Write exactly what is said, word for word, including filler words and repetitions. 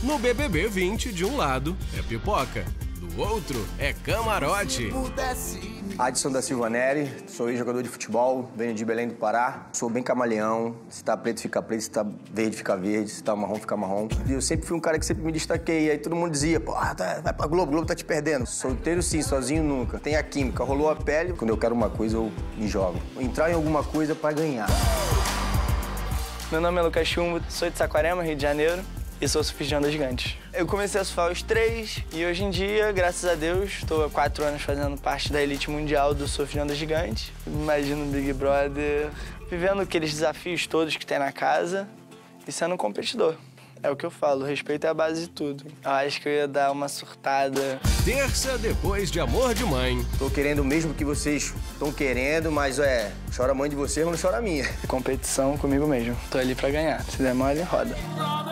No B B B vinte, de um lado é pipoca, do outro é camarote. Adson da Silva Neri, sou ex-jogador de futebol, venho de Belém do Pará. Sou bem camaleão, se tá preto fica preto, se tá verde fica verde, se tá marrom fica marrom. E eu sempre fui um cara que sempre me destaquei, e aí todo mundo dizia, pô, tá, vai pra Globo, Globo tá te perdendo. Solteiro sim, sozinho nunca. Tem a química, rolou a pele, quando eu quero uma coisa eu me jogo. Entrar em alguma coisa pra ganhar. Meu nome é Lucas Chumbo, sou de Saquarema, Rio de Janeiro, e sou surfista de onda gigante. Eu comecei a surfar aos três e hoje em dia, graças a Deus, estou há quatro anos fazendo parte da elite mundial do surf de onda gigante. Imagino o Big Brother vivendo aqueles desafios todos que tem na casa e sendo um competidor. É o que eu falo, respeito é a base de tudo. Eu acho que eu ia dar uma surtada. Terça depois de Amor de Mãe. Tô querendo o mesmo que vocês estão querendo, mas é, chora a mãe de vocês, mas não chora a minha. Competição comigo mesmo. Tô ali pra ganhar. Se der mole, roda.